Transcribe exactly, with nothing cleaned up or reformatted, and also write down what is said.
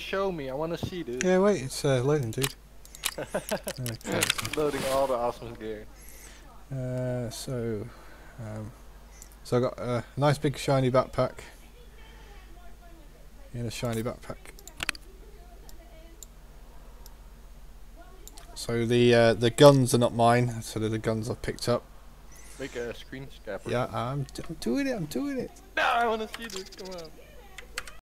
show me. I want to see this. Yeah, wait, it's uh, loading, dude. Okay. Loading all the awesome gear. Uh, so, um, so I got a nice big shiny backpack. In a shiny backpack. So the uh, the guns are not mine. So they're the guns I've picked up. Make a screen scrapper. Yeah, I'm, d I'm doing it. I'm doing it. No, I want to see this. Come on.